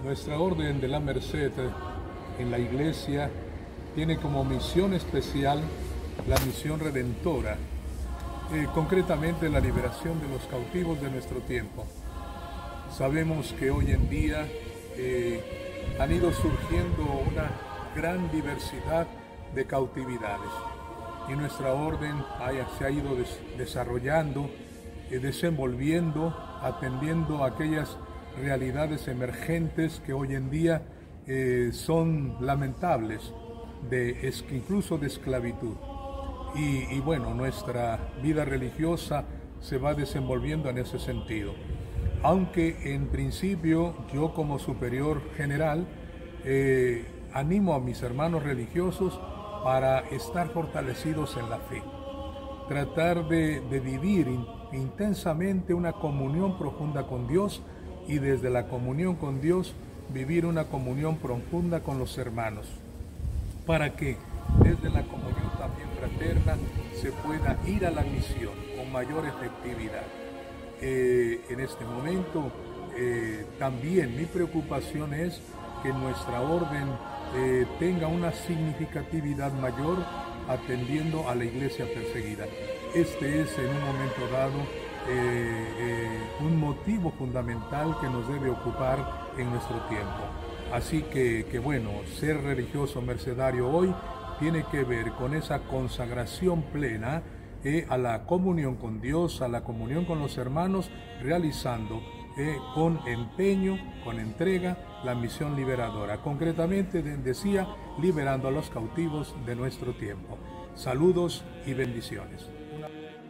Nuestra Orden de la Merced en la Iglesia tiene como misión especial la misión redentora, concretamente la liberación de los cautivos de nuestro tiempo. Sabemos que hoy en día han ido surgiendo una gran diversidad de cautividades y nuestra orden se ha ido desarrollando, desenvolviendo, atendiendo a aquellas realidades emergentes que hoy en día son lamentables, incluso de esclavitud. Y bueno, nuestra vida religiosa se va desenvolviendo en ese sentido. Aunque en principio yo como superior general animo a mis hermanos religiosos para estar fortalecidos en la fe. Tratar de vivir intensamente una comunión profunda con Dios y desde la comunión con Dios vivir una comunión profunda con los hermanos, para que desde la comunión también fraterna se pueda ir a la misión con mayor efectividad. En este momento también mi preocupación es que nuestra orden tenga una significatividad mayor atendiendo a la iglesia perseguida. Este es en un momento dado un motivo fundamental que nos debe ocupar en nuestro tiempo. Así que bueno, ser religioso mercedario hoy tiene que ver con esa consagración plena a la comunión con Dios, a la comunión con los hermanos, realizando con empeño, con entrega, la misión liberadora. Concretamente, decía, liberando a los cautivos de nuestro tiempo. Saludos y bendiciones.